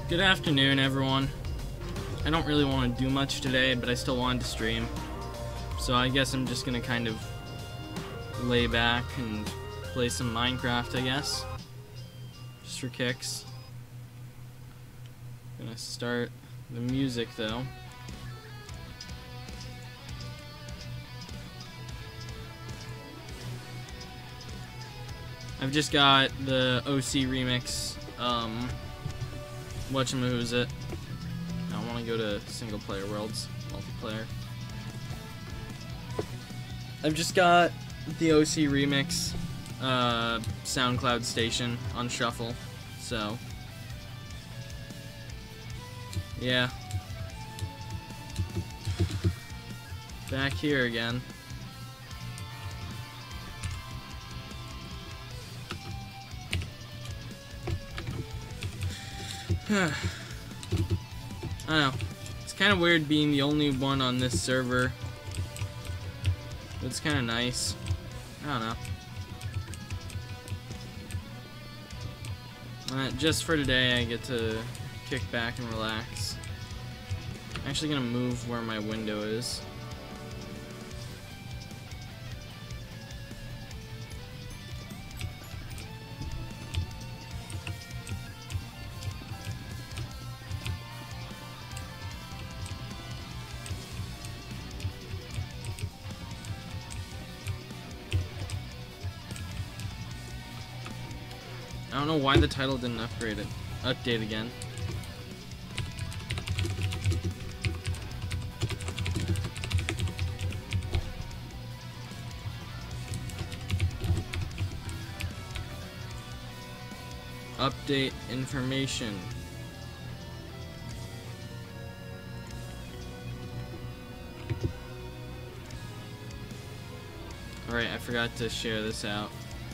Good afternoon, everyone. I don't really want to do much today, but I still wanted to stream. So I guess I'm just gonna kind of lay back and play some Minecraft, I guess. Just for kicks. Gonna start the music, though. I've just got the OC remix, whatchamahoosit. I want to go to single player worlds, multiplayer. I've just got the OC remix, SoundCloud station on shuffle, so yeah. Back here again. I don't know. It's kind of weird being the only one on this server. But it's kind of nice. I don't know. Just for today, I get to kick back and relax. I'm actually gonna move where my window is. I don't know why the title didn't update again. Update information. Alright, I forgot to share this out.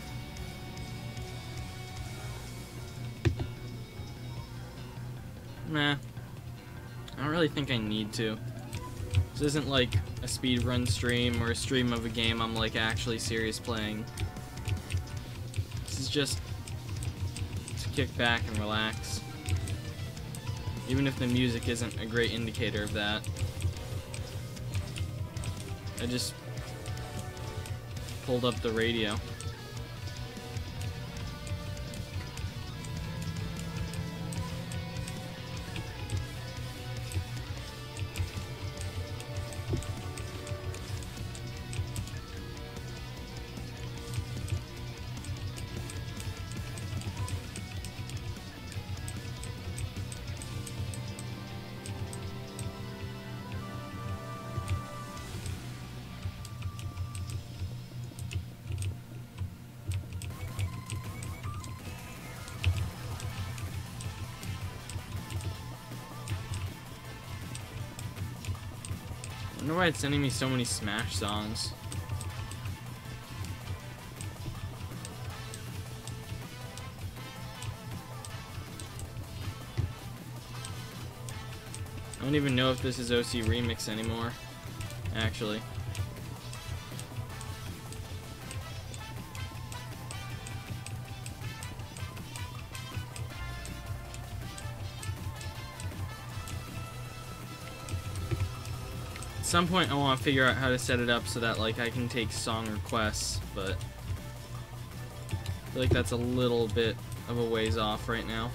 Nah, I don't really think I need to. This isn't like a speedrun stream or a stream of a game I'm like actually serious playing. This is just to kick back and relax. Even if the music isn't a great indicator of that. I just pulled up the radio. I wonder why it's sending me so many Smash songs. I don't even know if this is OC Remix anymore, actually. At some point I want to figure out how to set it up so that like I can take song requests, but I feel like that's a little bit of a ways off right now.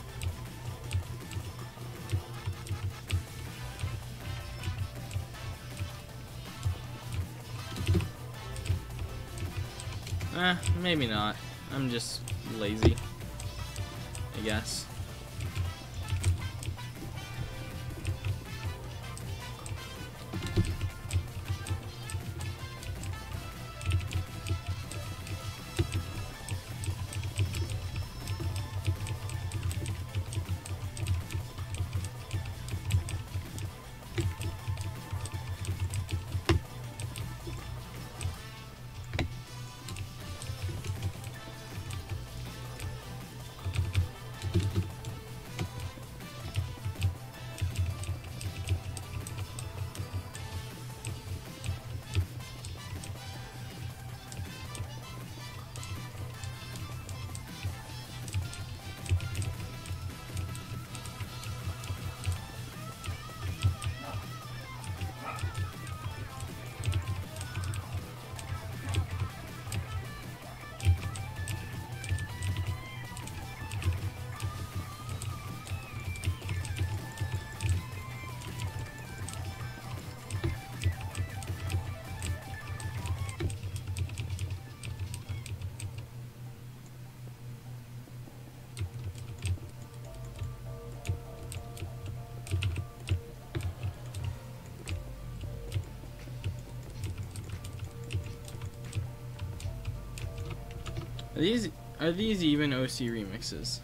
Maybe not. I'm just lazy, I guess. Are these even OC remixes?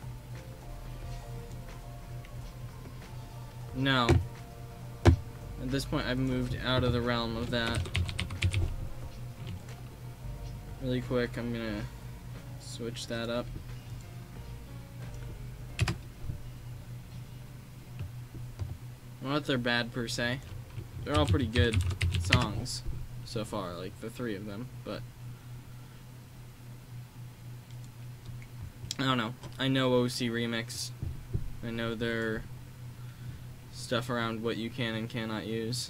No. At this point, I've moved out of the realm of that. Really quick, I'm gonna switch that up. Not that they're bad per se. They're all pretty good songs so far, like the 3 of them, but I don't know. I know OC Remix. I know their stuff around what you can and cannot use.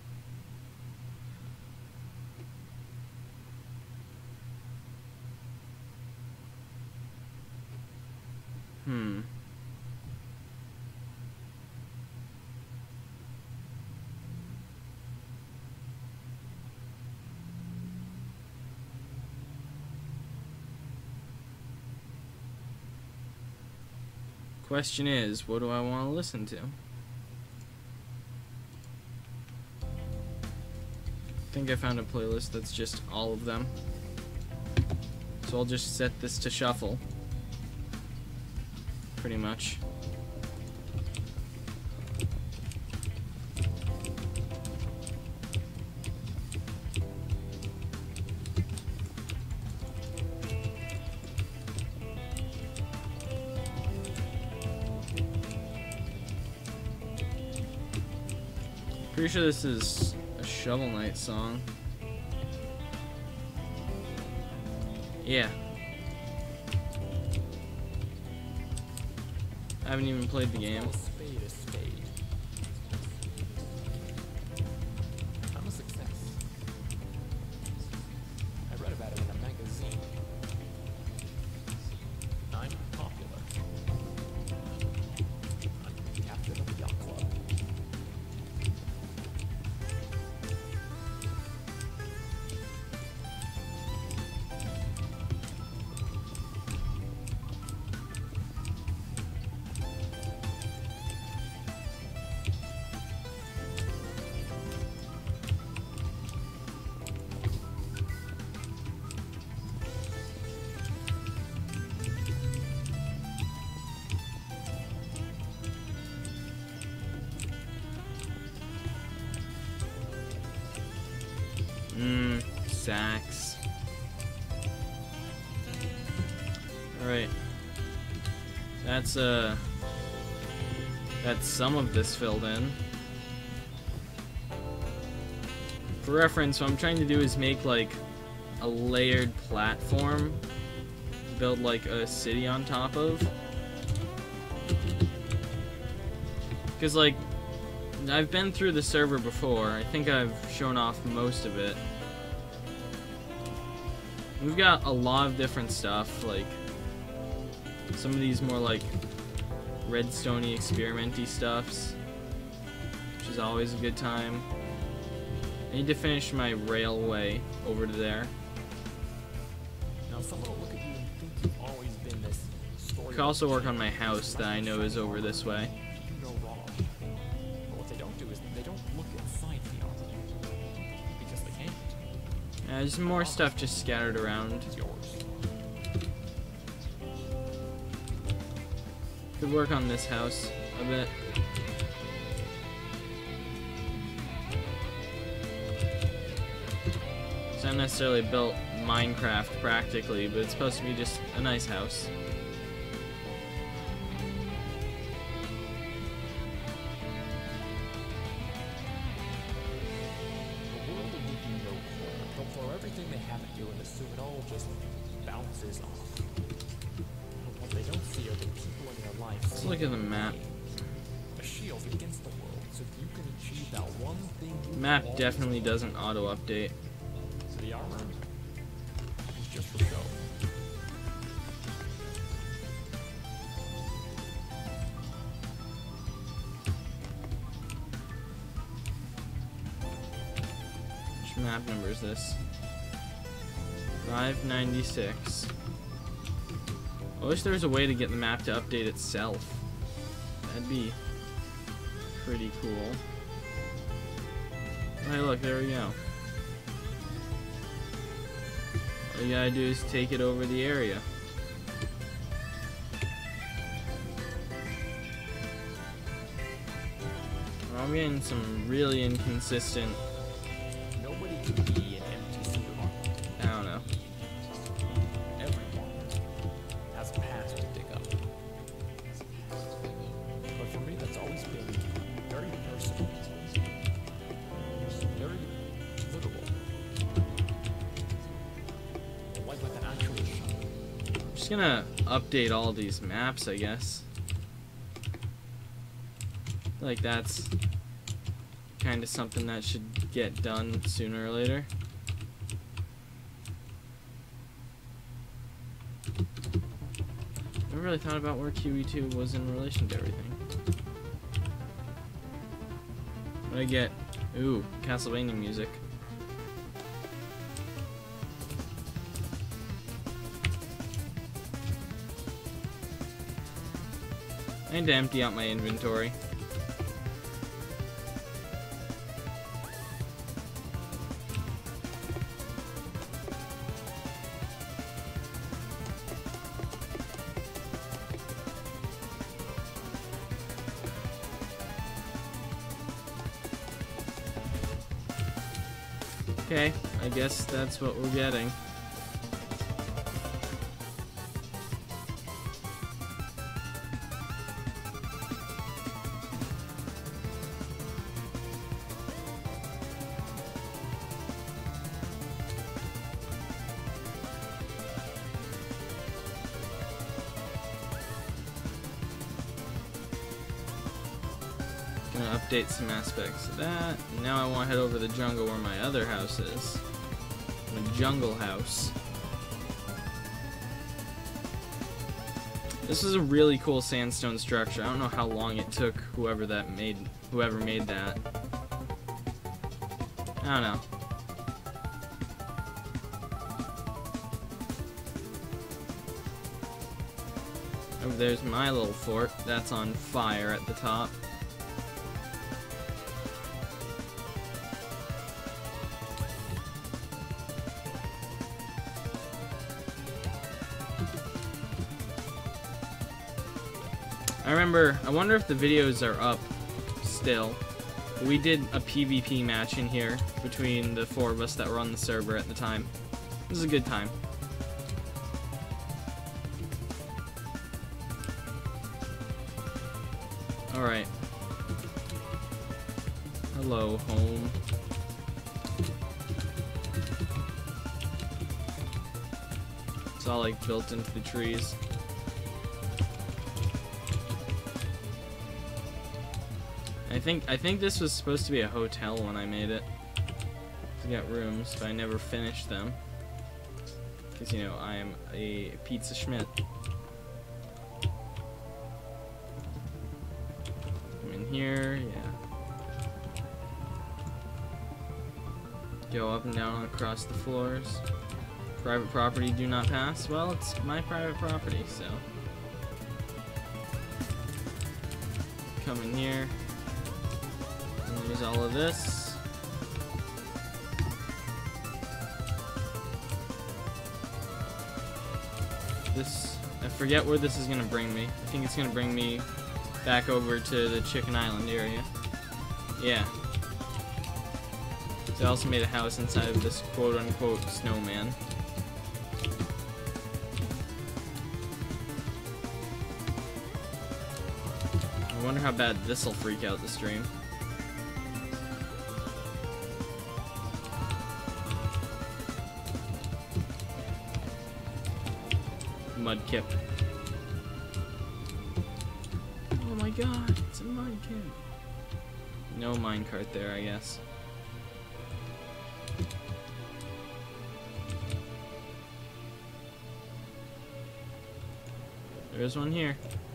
Question is, what do I want to listen to? I think I found a playlist that's just all of them. So I'll just set this to shuffle. Pretty much. Pretty sure this is a Shovel Knight song. Yeah. I haven't even played the game. I'm a success. I read about it in a magazine. I'm popular. I'm the captain of the yacht club. Sax. Alright. That's some of this filled in. For reference, what I'm trying to do is make like a layered platform, build like a city on top of. Because like, I've been through the server before. I think I've shown off most of it. We've got a lot of different stuff, like some of these more like redstone-y, experimenty stuffs, which is always a good time. I need to finish my railway over to there. Now someone will look at you and think you've always been this story. I could also work on my house that I know is over this way. You know wrong. But what they don't do is they don't look inside the art. Because they can't. There's more stuff just scattered around. It's yours. Could work on this house a bit. It's not necessarily built Minecraft practically, but it's supposed to be just a nice house. The world will give you no corner. They'll throw everything they have at you and assume it all just bounces off. But what they don't see are the people in their life. Let's look at the map. A shield against the world, so if you can achieve that one thing you Map want, definitely doesn't auto-update. so the armor is just for show. Which map number is this? 596. I wish there was a way to get the map to update itself. That'd be pretty cool. Hey, look, there we go. All you gotta do is take it over the area. I'm getting some really inconsistent. Nobody can be an empty suit of armor. I don't know. Everyone has a past to dig up. But for me, that's always been very personal. Very literal. Like with an actual shovel. I'm just gonna update all these maps, I guess. Like that's kind of something that should get done sooner or later. I never really thought about where QE2 was in relation to everything. What do I get? Ooh, Castlevania music. I need to empty out my inventory. Okay, I guess that's what we're getting. Gonna update some aspects of that. Now I want to head over to the jungle where my other house is. My jungle house. This is a really cool sandstone structure. I don't know how long it took whoever made that. I don't know. Over there's my little fort. That's on fire at the top. I wonder if the videos are up still. We did a PvP match in here between the 4 of us that were on the server at the time. It was a good time. Alright. Hello, home. It's all like built into the trees. I think this was supposed to be a hotel when I made it. We got rooms, but I never finished them. Because, you know, I am a pizza schmidt. I'm in here, yeah. Go up and down across the floors. Private property do not pass. Well, it's my private property, so. Come in here. There's all of this. I forget where this is gonna bring me. I think it's gonna bring me back over to the Chicken Island area. Yeah. So I also made a house inside of this quote-unquote snowman. I wonder how bad this'll freak out the stream. Mudkip. Oh my god, it's a mudkip. No minecart there, I guess. There's one here.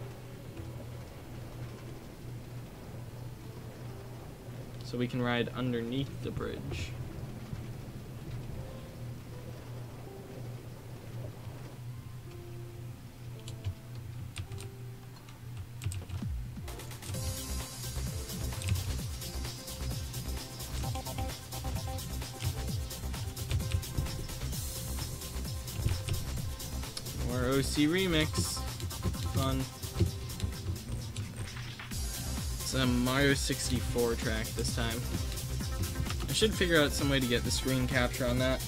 So we can ride underneath the bridge. OC remix. Fun. It's a Mario 64 track this time. I should figure out some way to get the screen capture on that.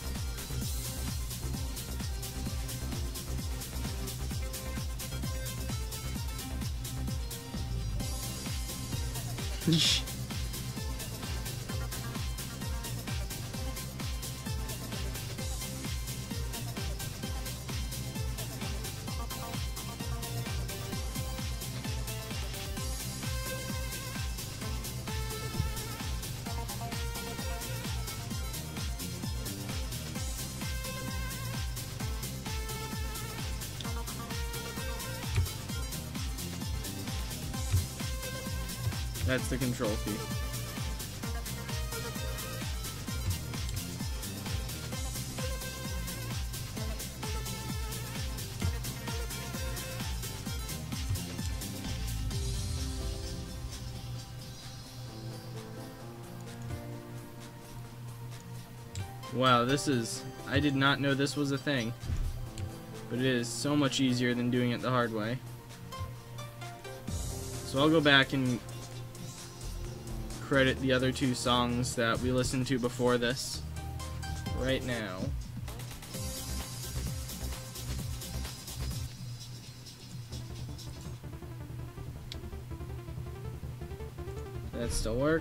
That's the control key. Wow, this is... I did not know this was a thing. But it is so much easier than doing it the hard way. So I'll go back and credit the other two songs that we listened to before this right now. Does that still work?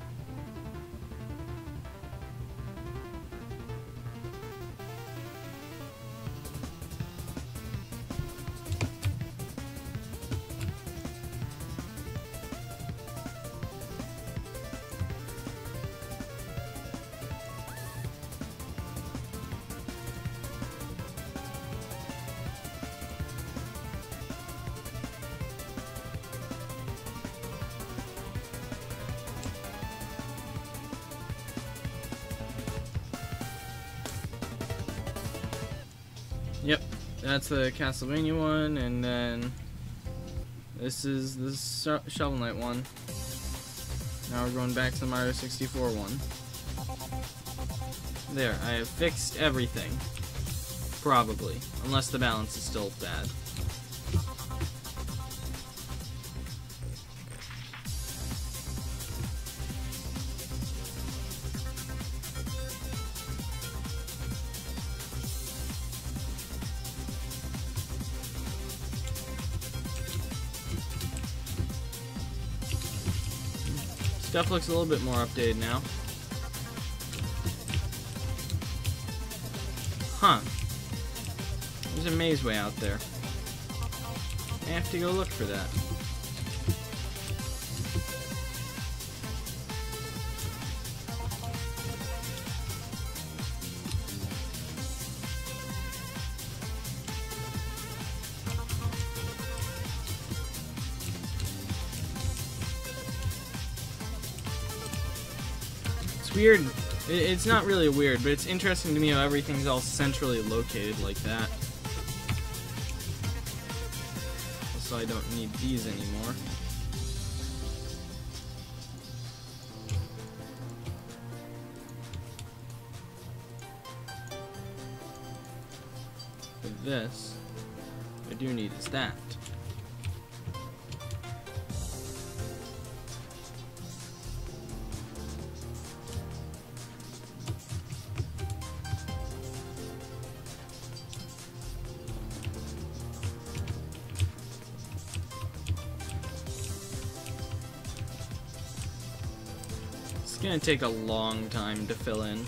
Yep, that's the Castlevania one, and then this is the Shovel Knight one. Now we're going back to the Mario 64 one. There, I have fixed everything. Probably, unless the balance is still bad. Stuff looks a little bit more updated now. Huh. There's a maze way out there. I have to go look for that. Weird. It's not really weird, but it's interesting to me how everything's all centrally located like that. So I don't need these anymore. But this, what I do need is that. It's gonna take a long time to fill in.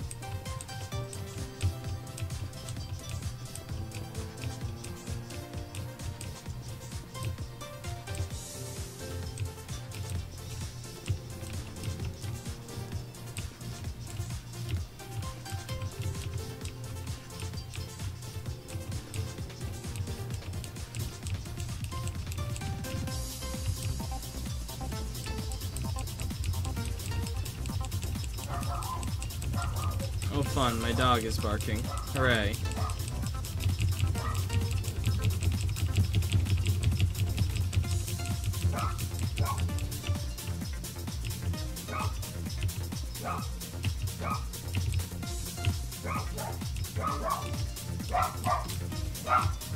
Oh fun, my dog is barking. Hooray.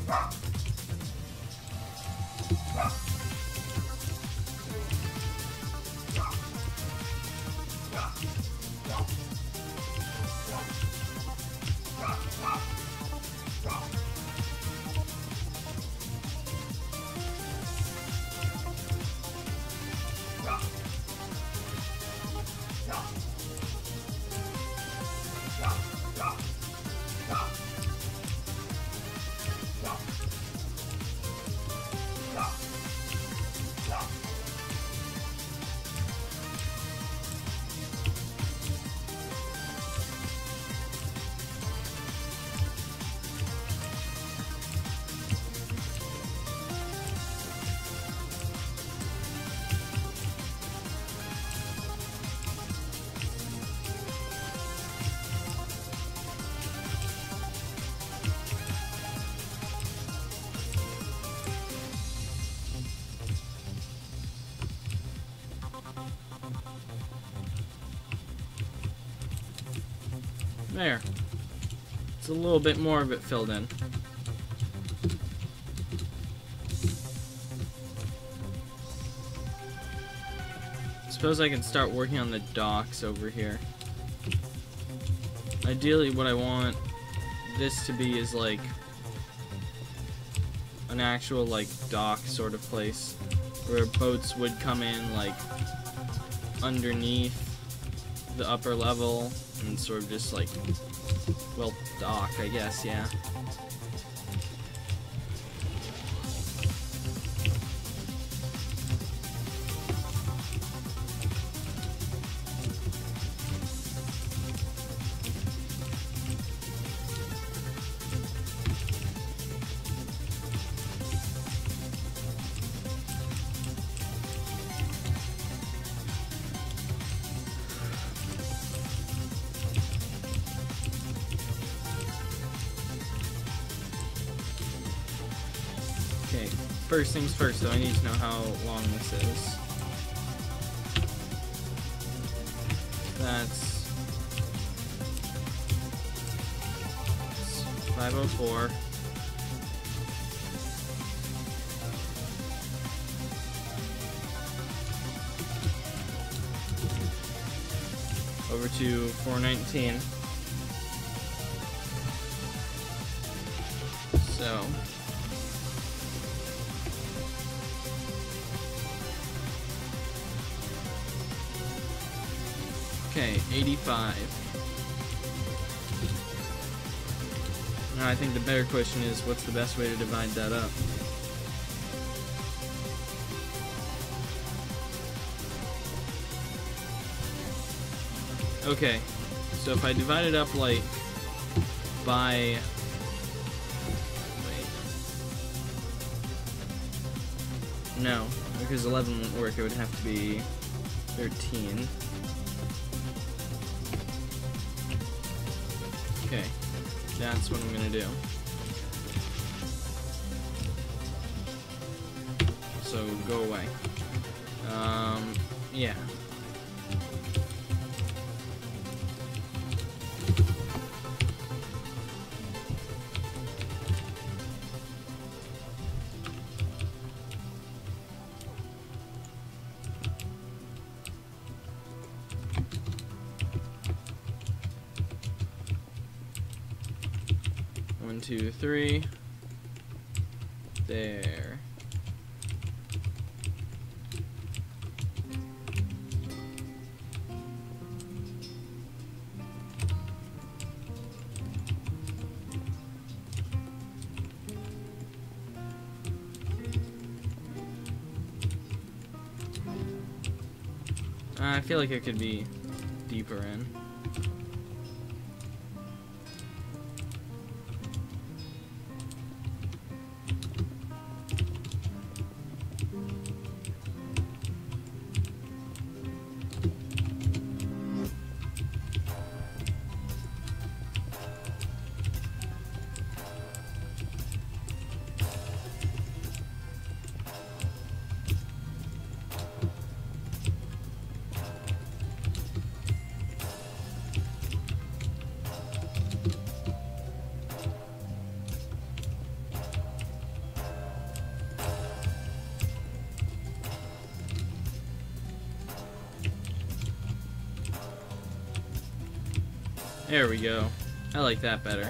There. It's a little bit more of it filled in. Suppose I can start working on the docks over here. Ideally, what I want this to be is like an actual like dock sort of place where boats would come in like underneath the upper level and sort of just like, well, dock, I guess, yeah. Okay, first things first though, I need to know how long this is. That's 504. Over to 419. So okay, 85. Now I think the better question is, what's the best way to divide that up? Okay, so if I divide it up like by, wait, no, because 11 won't work, it would have to be 13. Okay, that's what I'm gonna do. So go away. Yeah. One, two, three. There. I feel like it could be deeper in. There we go. I like that better.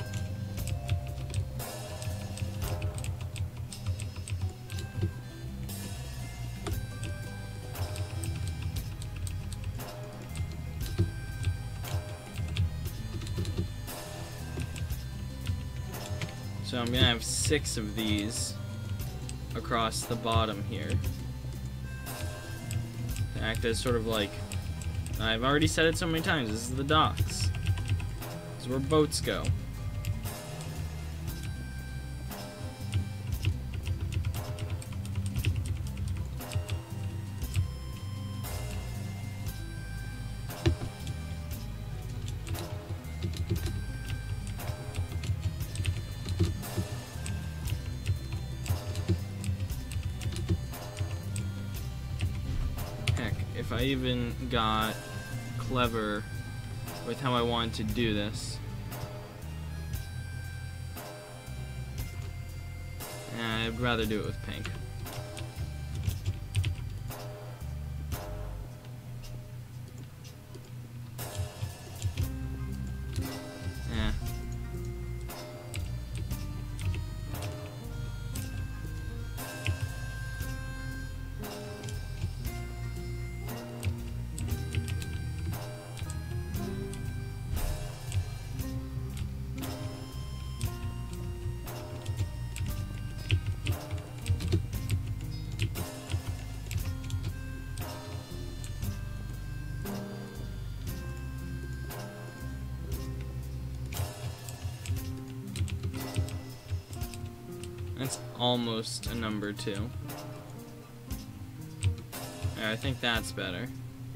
So I'm gonna have 6 of these across the bottom here to act as sort of like, I've already said it so many times, this is the docks. This is where boats go. If I even got clever with how I wanted to do this. I'd rather do it with pink. Yeah. That's almost a number 2. Yeah, I think that's better.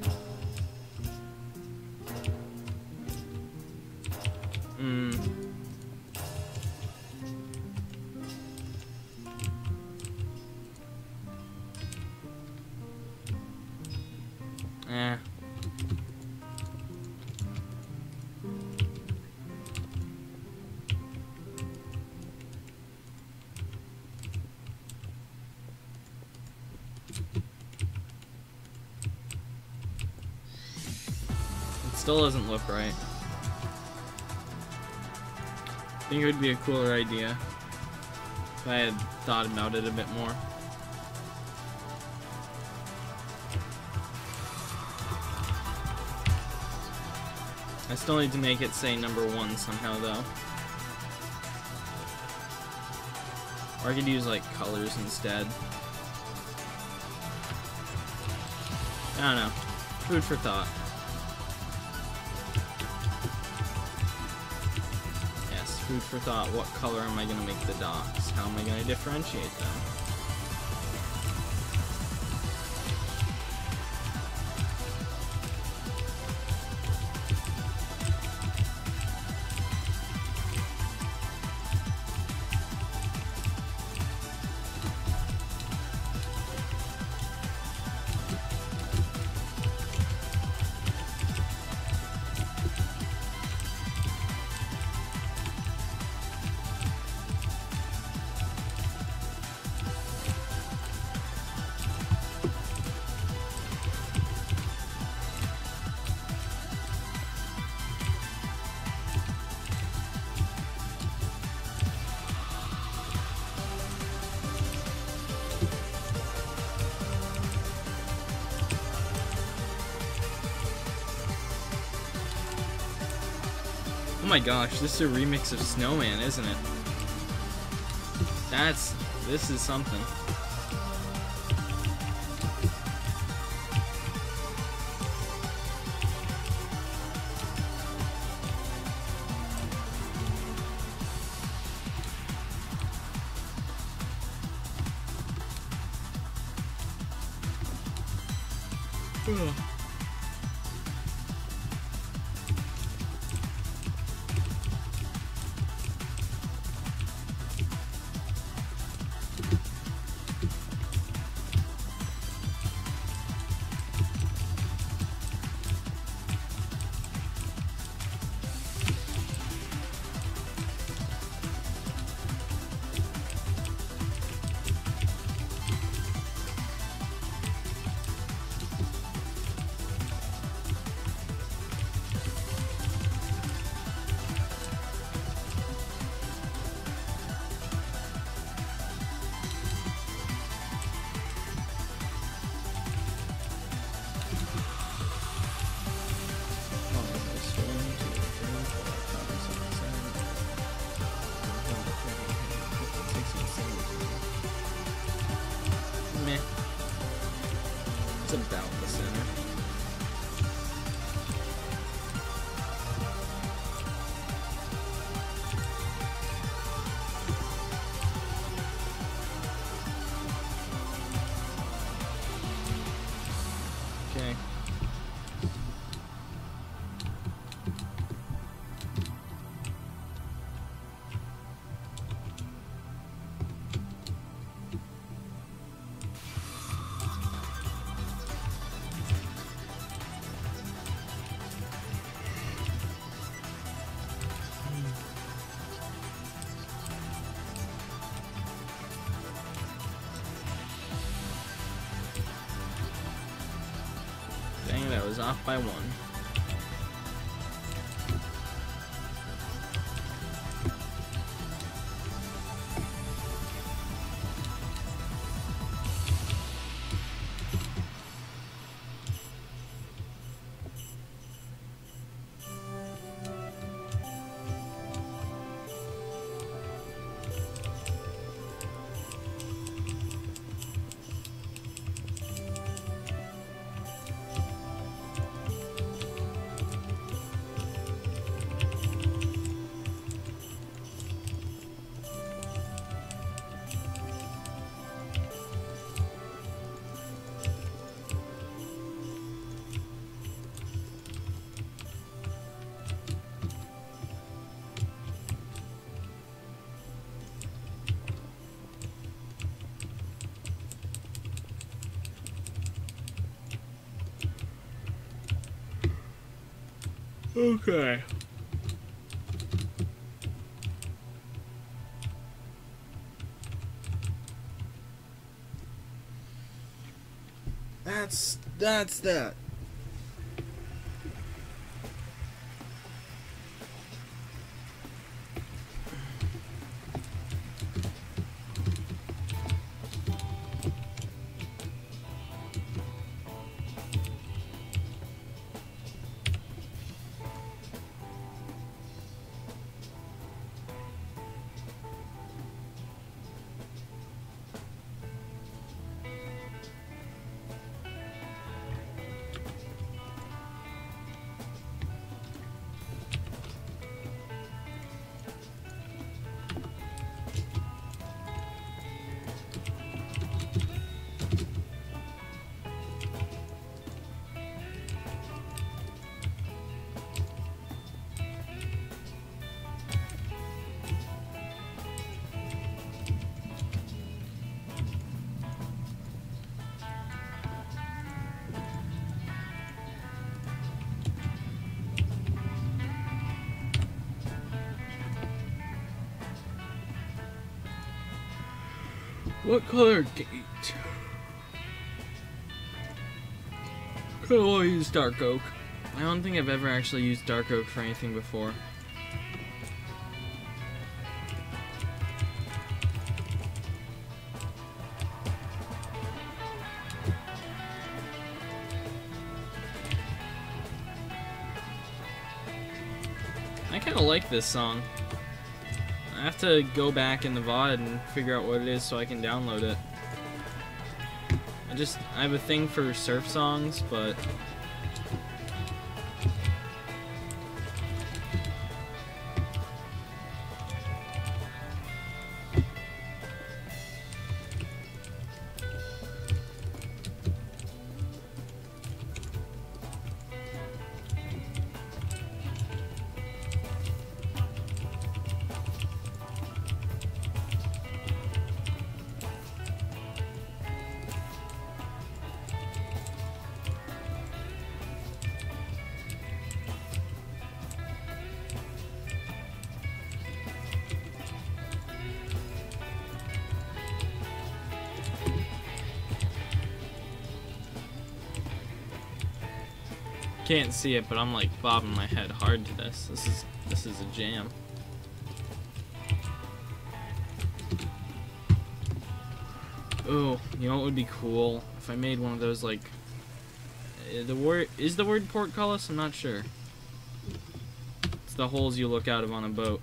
Eh. Still doesn't look right. I think it would be a cooler idea if I had thought about it a bit more. I still need to make it say number 1 somehow though. Or I could use like colors instead. I don't know. Food for thought. Food for thought. What color am I going to make the docks? How am I going to differentiate them? Oh my gosh, this is a remix of Snowman, isn't it? This is something. Ugh. And I was off by 1. Okay. That's that. What color gate? Could I use dark oak? I don't think I've ever actually used dark oak for anything before. I kind of like this song. I have to go back in the VOD and figure out what it is so I can download it. I have a thing for surf songs, but can't see it, but I'm like bobbing my head hard to this. This is a jam. Oh, you know what would be cool? If I made one of those, like, is the word portcullis? I'm not sure. It's the holes you look out of on a boat.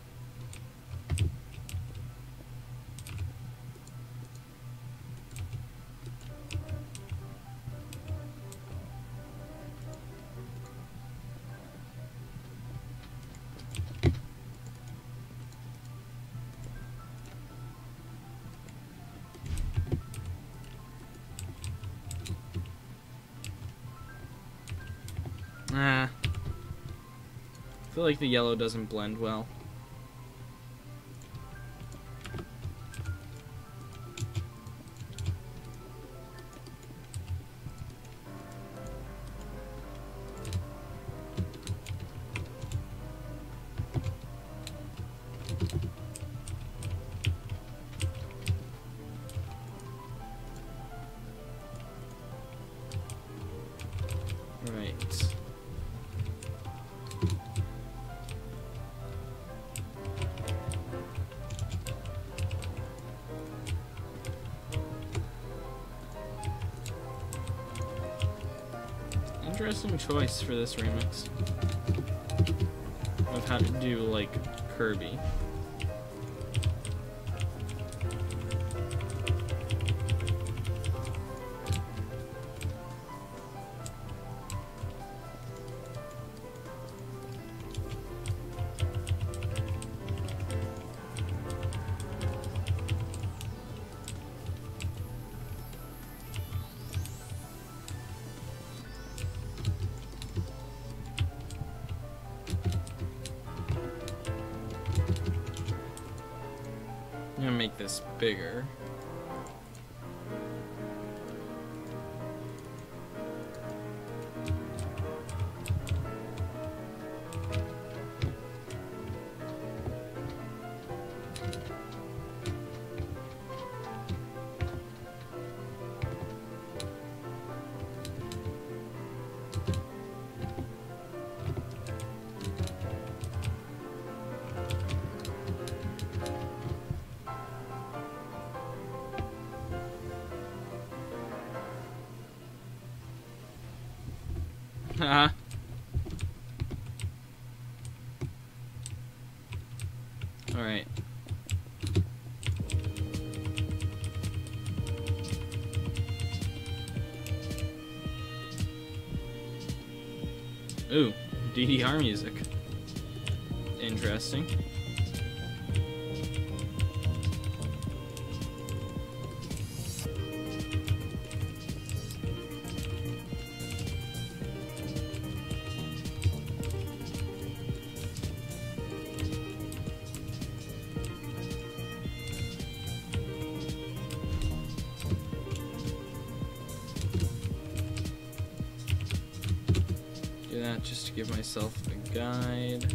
I feel like the yellow doesn't blend well. Right. Interesting choice for this remix of how to do like Kirby. I'm gonna make this bigger. Haha. Alright. Ooh, DDR music. Interesting. Do that just to give myself a guide.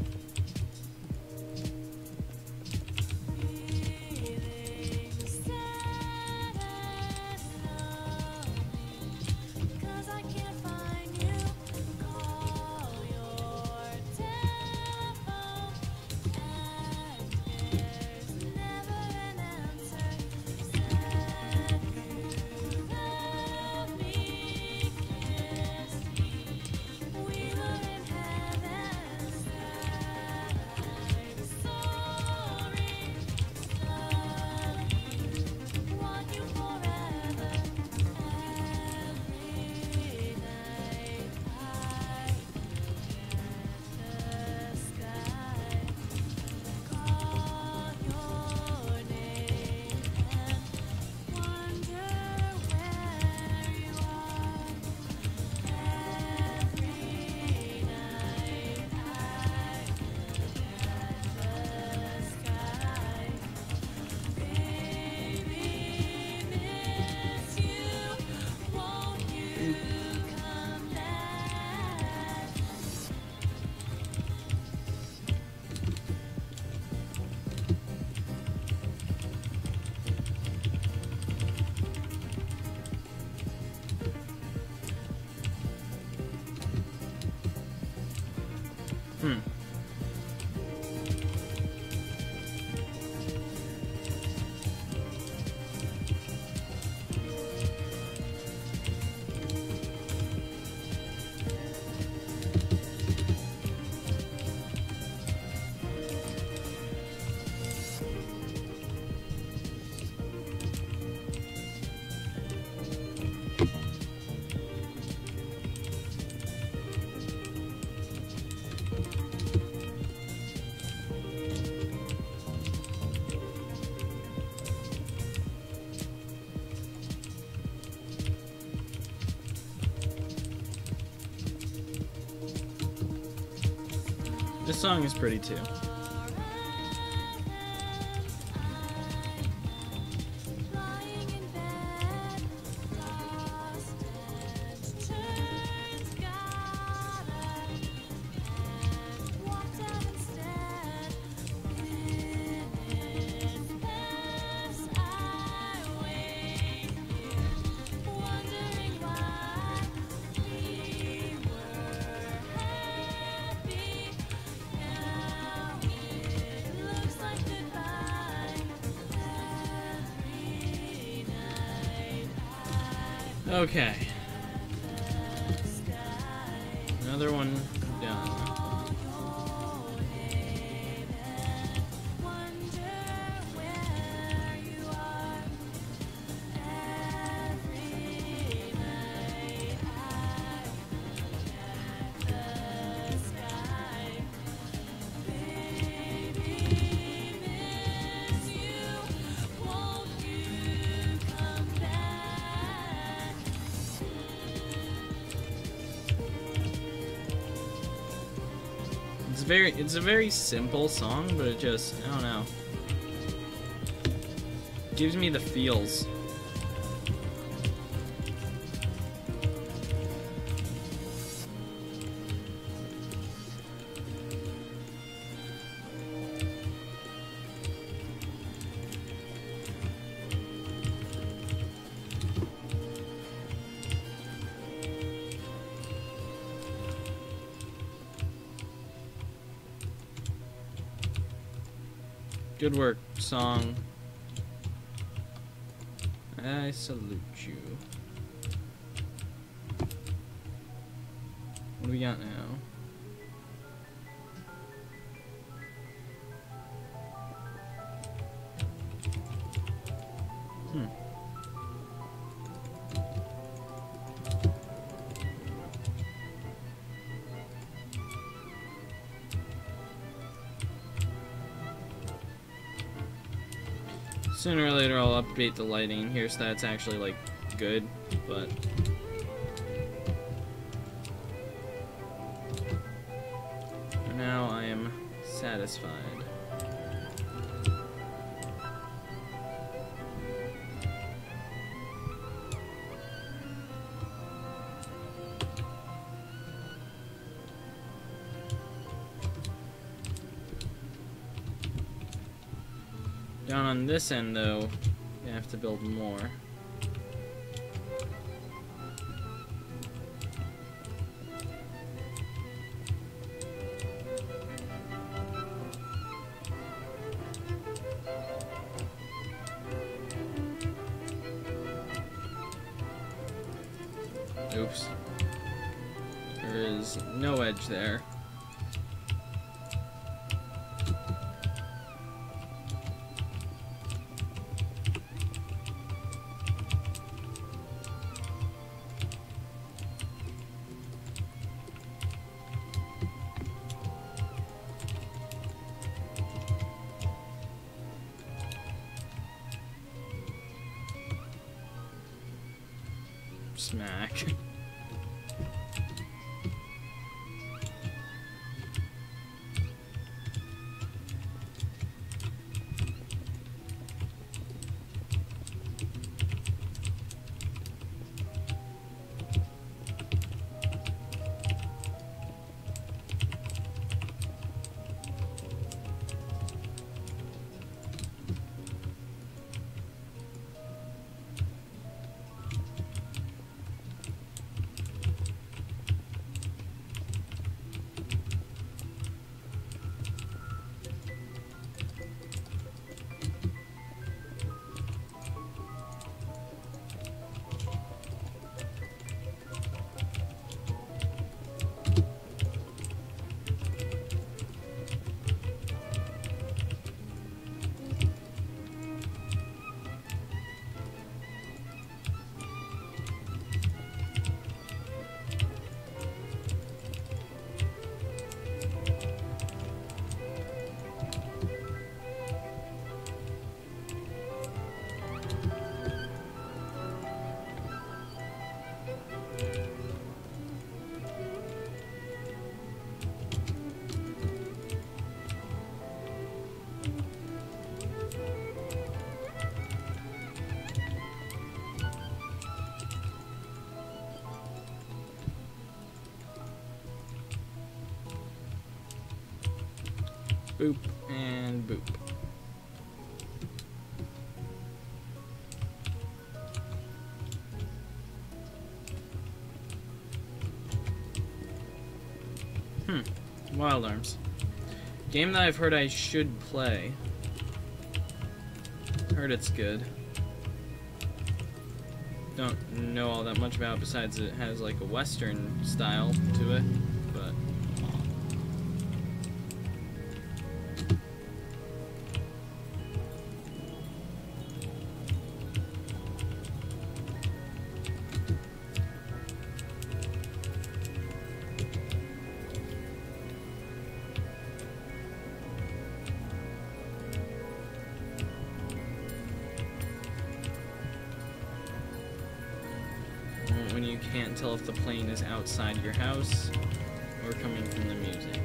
This song is pretty too. Okay. Another one done. It's a very simple song, but it just, I don't know, gives me the feels. Good work, song. I salute you. What do we got now? Sooner or later I'll update the lighting here so that's actually like good, but for now I am satisfied. Down on this end, though, you have to build more. Oops. There is no edge there. Smack. Boop and boop. Wild Arms. Game that I've heard I should play. Heard it's good. don't know all that much about besides it has like a Western style to it, but when you can't tell if the plane is outside your house or coming from the music.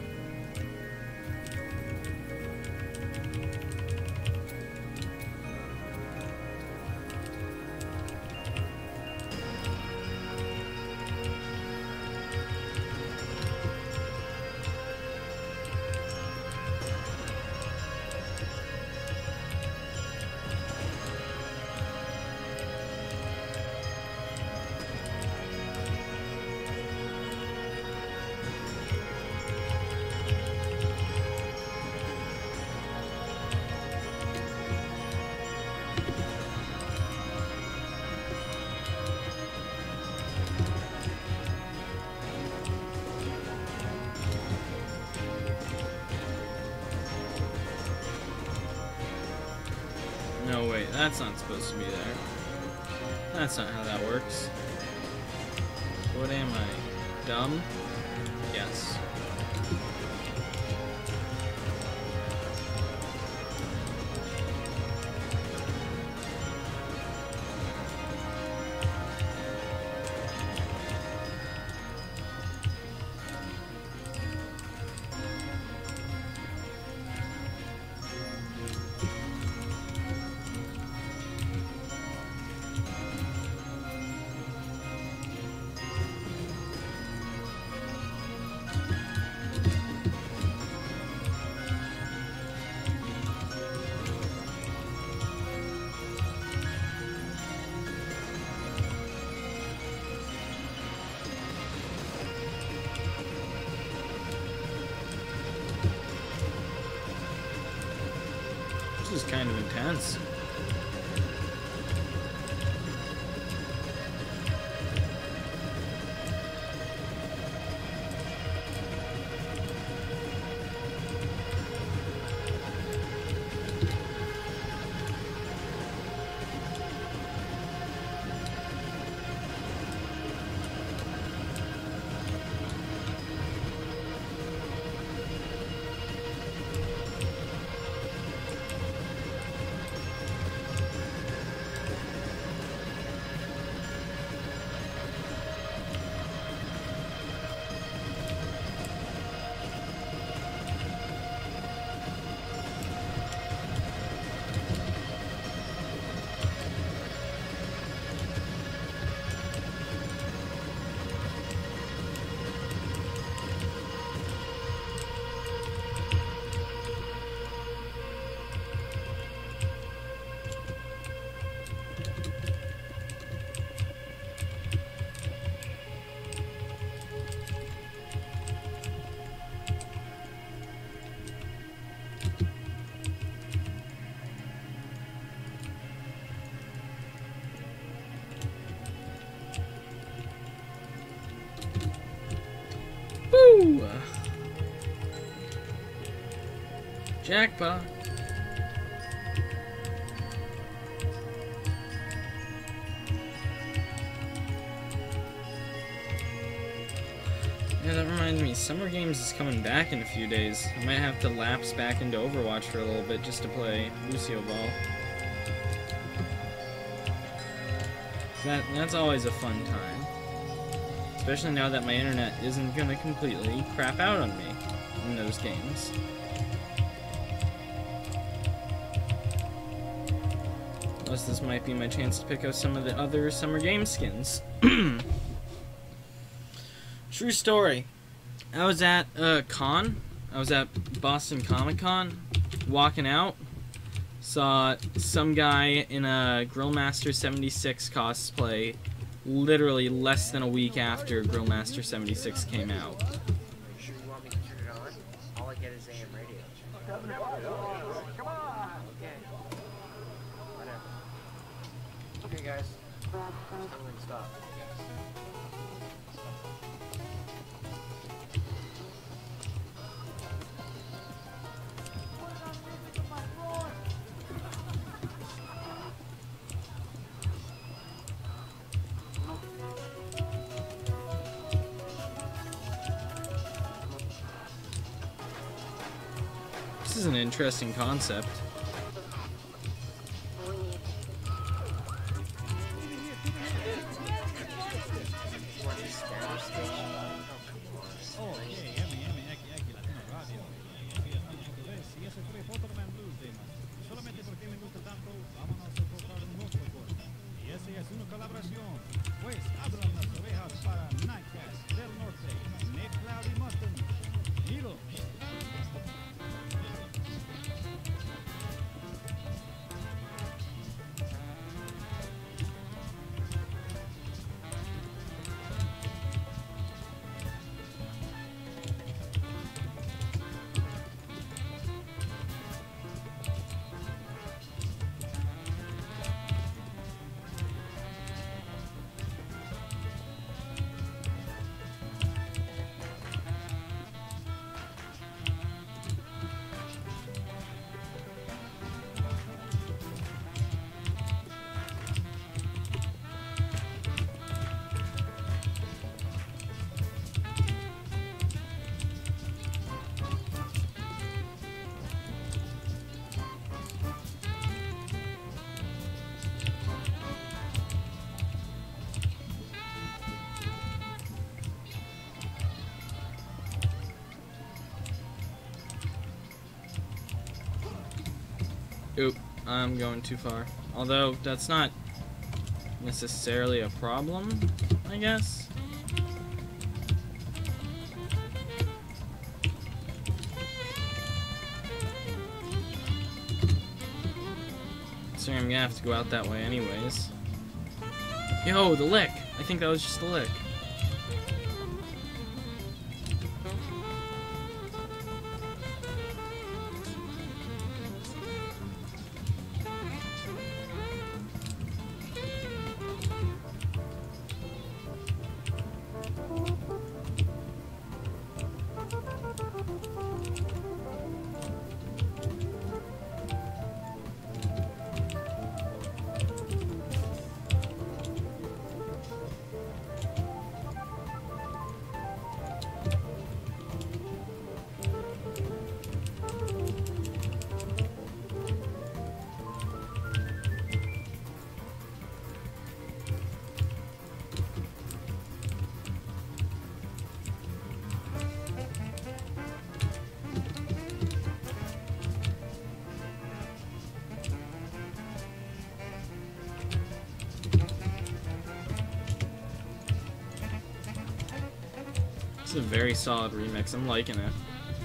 No, wait, that's not supposed to be there. That's not how that works. What am I? Dumb? Yes. This is kind of intense. Woo! Jackpot. Yeah, that reminds me, Summer Games is coming back in a few days. I might have to lapse back into Overwatch for a little bit just to play Lucio Ball. That's always a fun time. Especially now that my internet isn't gonna completely crap out on me in those games. Plus, this might be my chance to pick up some of the other Summer Game skins. True story. I was at con. I was at Boston Comic Con, walking out. Saw some guy in a Grillmaster 76 cosplay literally less than a week after Grillmaster 76 came out. Sure you want me to turn it on? All I get is AM radio. Come on! Okay. Whatever. Okay, guys. Everyone stop. This is an interesting concept. What is standard station? Oh, come on. Oop, I'm going too far. Although, that's not necessarily a problem, I guess. So I'm gonna have to go out that way anyways. Yo, the lick! I think that was just the lick. This is a very solid remix. I'm liking it.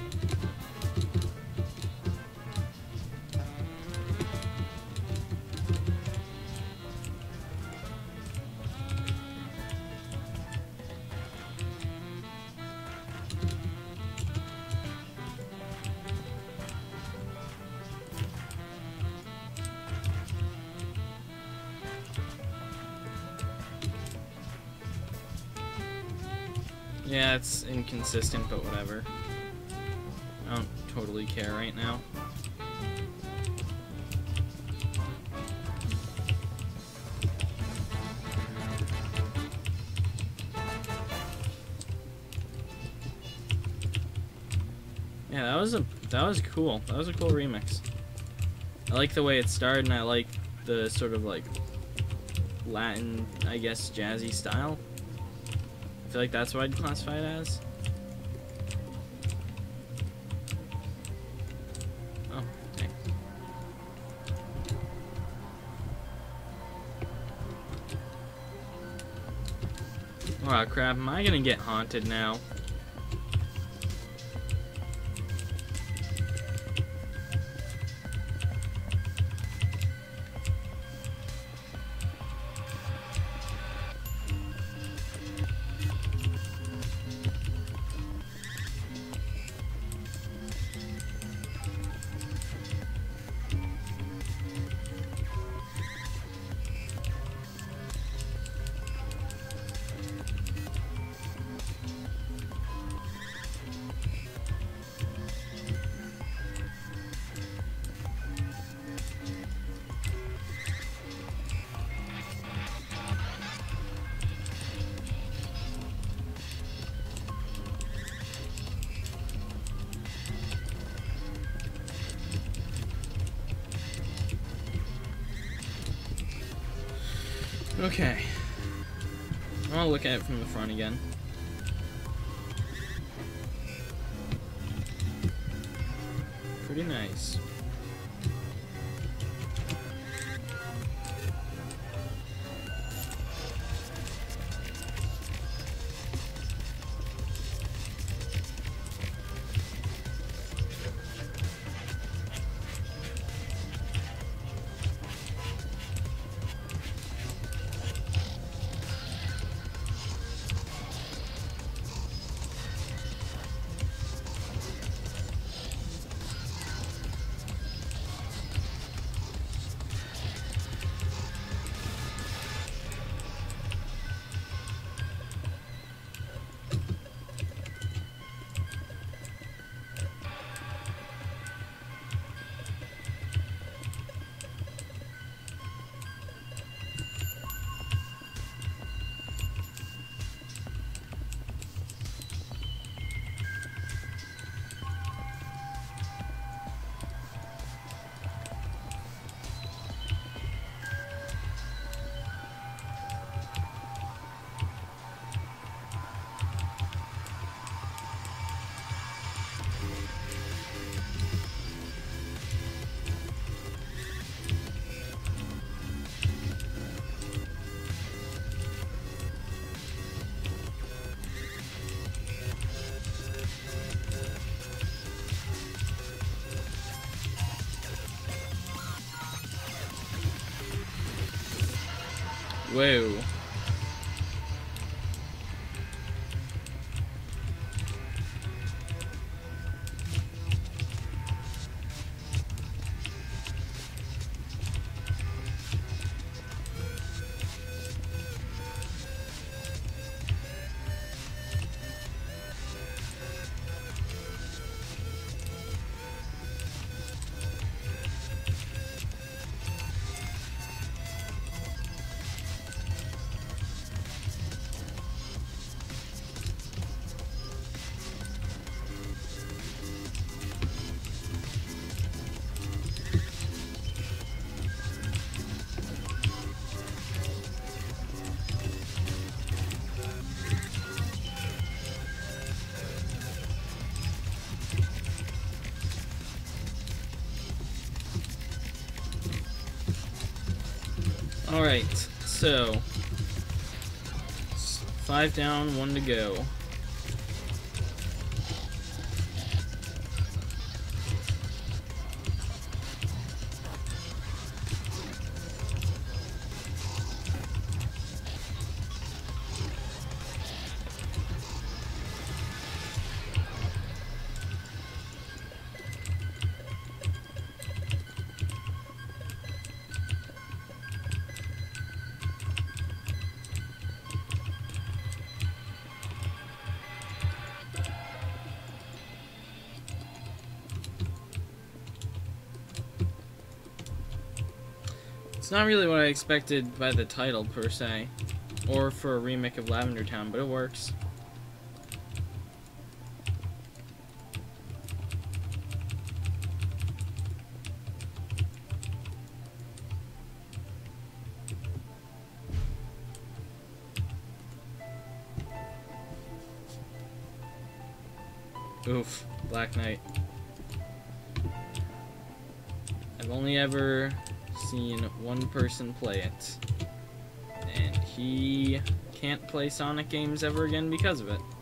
Yeah, it's inconsistent, but whatever. I don't totally care right now. Yeah, that was cool. That was a cool remix. I like the way it started, and I like the sort of like Latin, I guess, jazzy style. I feel like that's what I'd classify it as. Oh, dang. Oh crap, am I gonna get haunted now? Okay. I'll look at it from the front again. Pretty nice. Whoa. Alright, so 5 down, 1 to go. It's not really what I expected by the title, per se, or for a remake of Lavender Town, but it works. Oof, Black Knight. I've only ever seen one person play it, and he can't play Sonic games ever again because of it.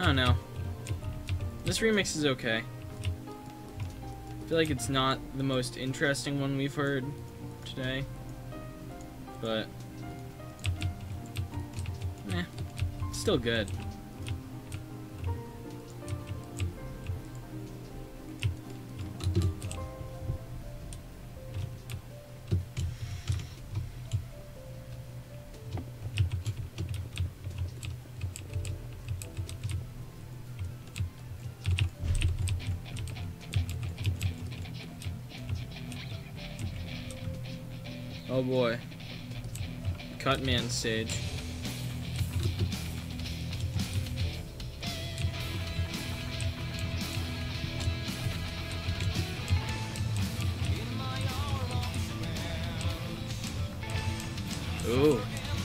I don't know. This remix is okay. I feel like it's not the most interesting one we've heard today, but it's still good. Oh boy. Cutman stage. Ooh.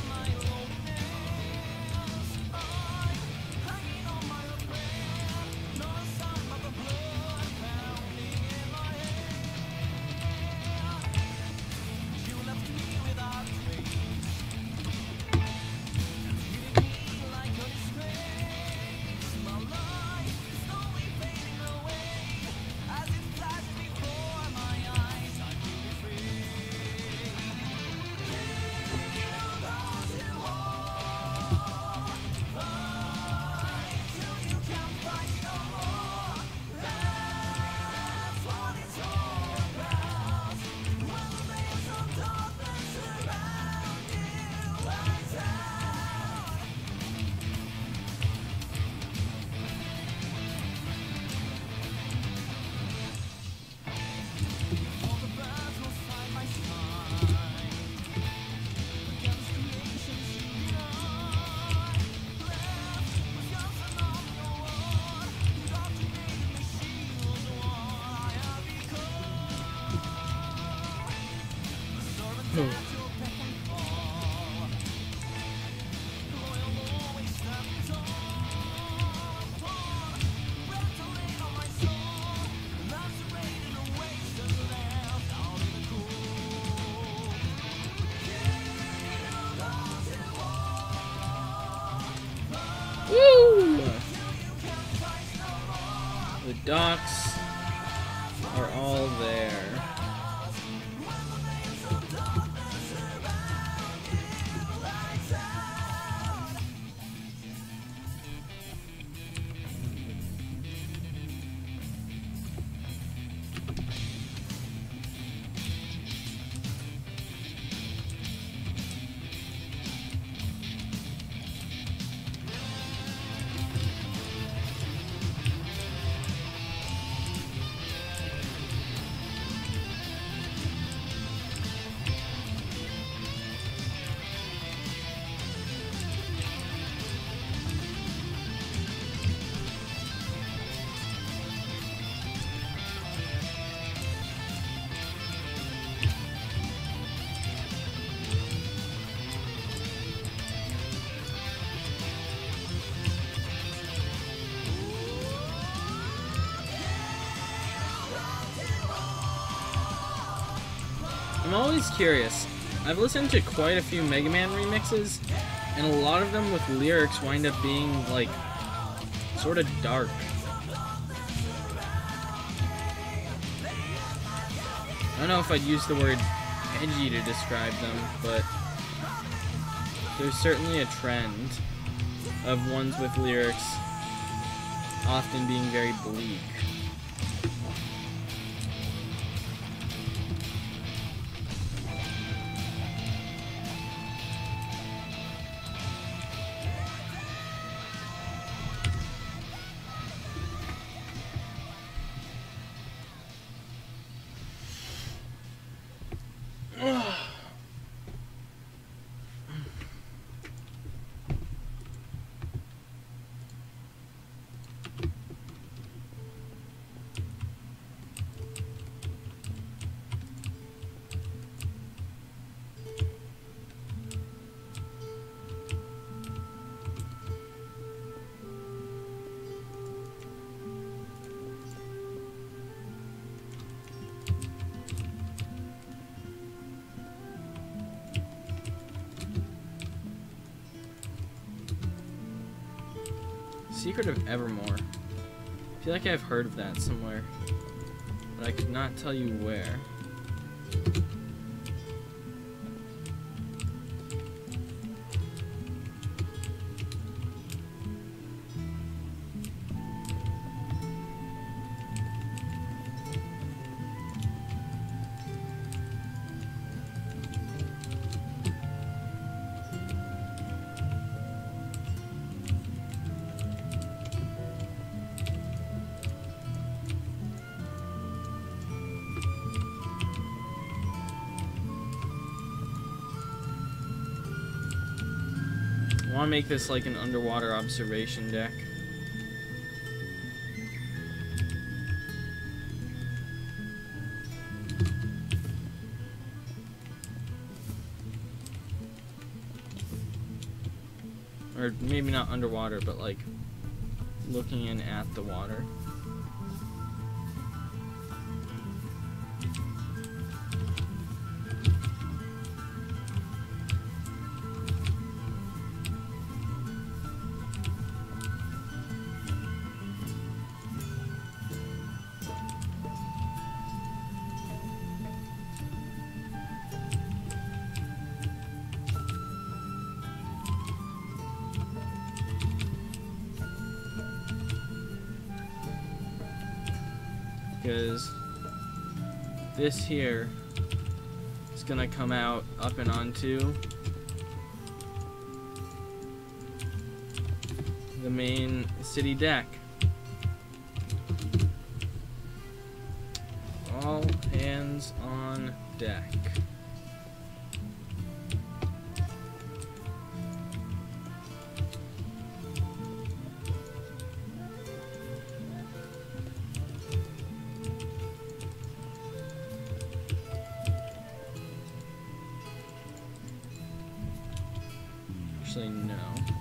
Woo! The docks are all there. I'm always curious. I've listened to quite a few Mega Man remixes, and a lot of them with lyrics wind up being, like, sort of dark. I don't know if I'd use the word edgy to describe them, but there's certainly a trend of ones with lyrics often being very bleak. Secret of Evermore. I feel like I've heard of that somewhere, but I could not tell you where. I want to make this like an underwater observation deck. Or maybe not underwater, but like looking in at the water. Because this here is gonna come out up and onto the main city deck. All hands on deck. Actually, no.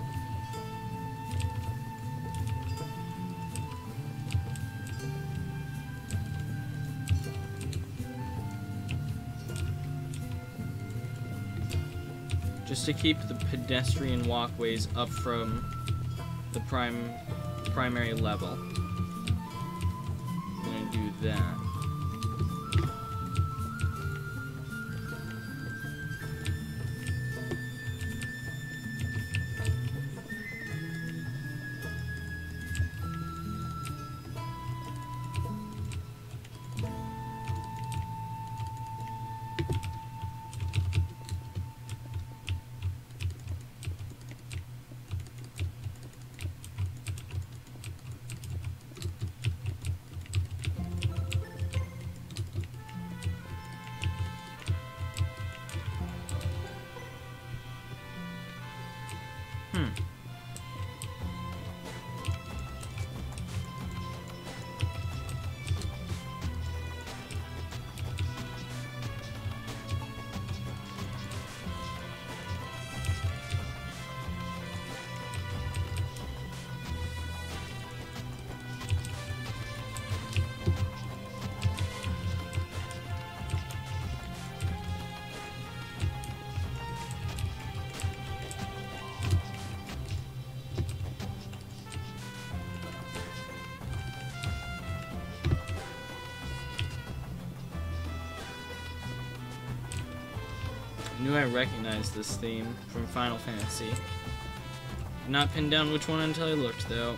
Just to keep the pedestrian walkways up from the primary level. I'm gonna do that. I knew I recognized this theme from Final Fantasy. Not pinned down which one until I looked, though.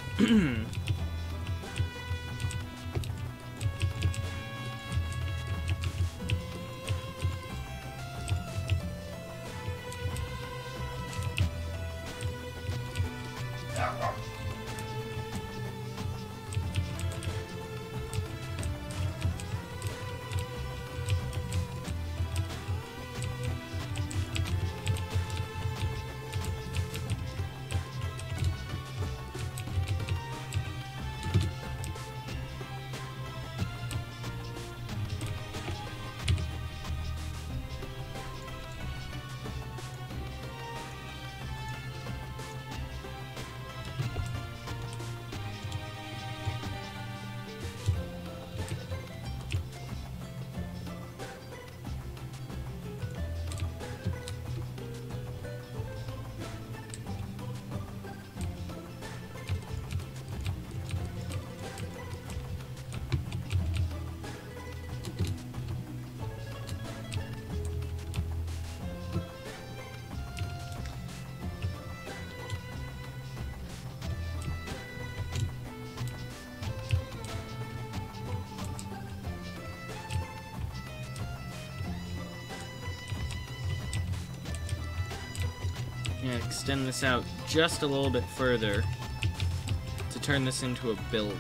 And extend this out just a little bit further to turn this into a building.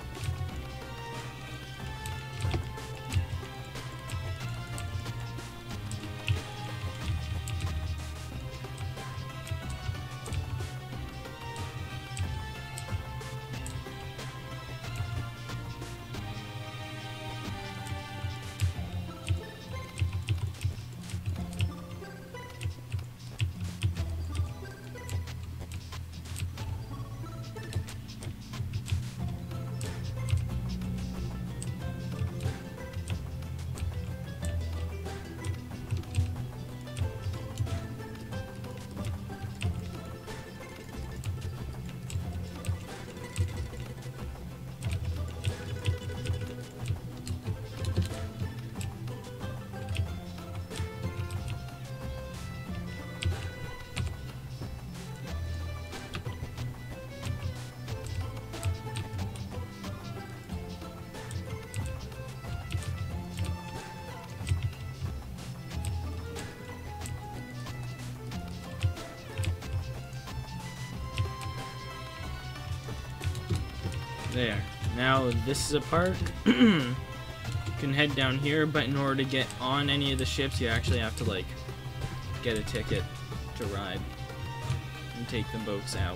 There. Now this is a park. You can head down here, but in order to get on any of the ships, you actually have to, like, get a ticket to ride and take the boats out.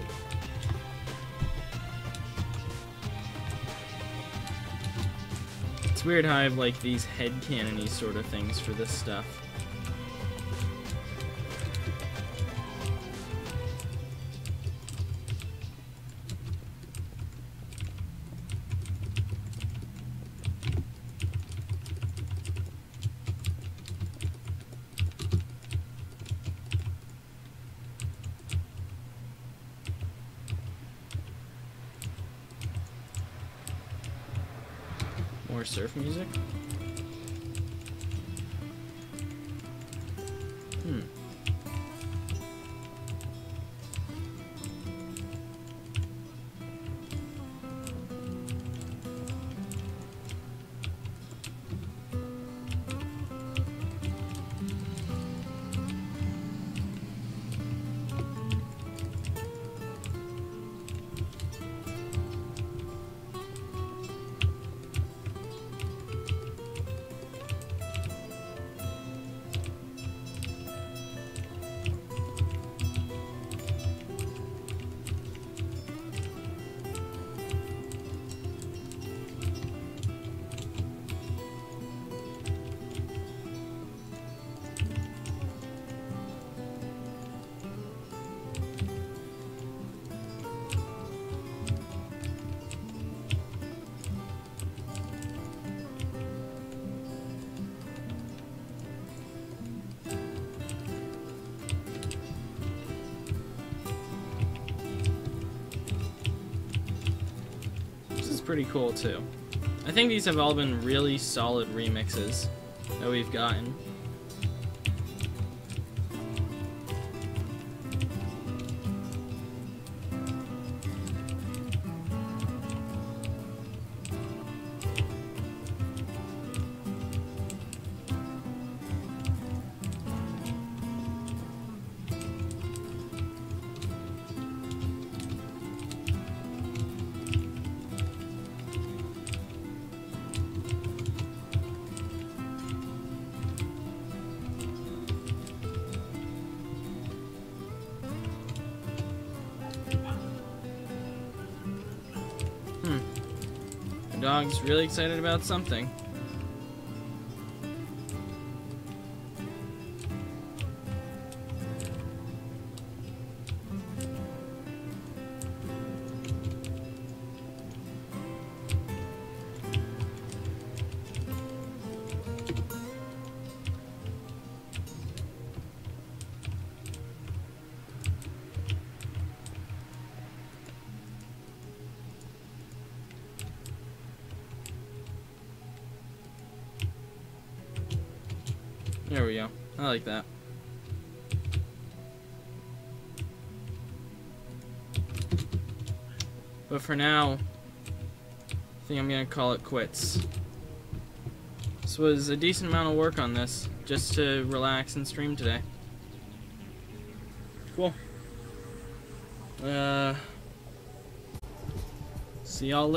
It's weird how I have, like, these headcanon-y sort of things for this stuff. More surf music? Pretty cool too. I think these have all been really solid remixes that we've gotten. Dog's really excited about something. There we go. I like that. But for now, I think I'm gonna call it quits. This was a decent amount of work on this, just to relax and stream today. Cool. See y'all later.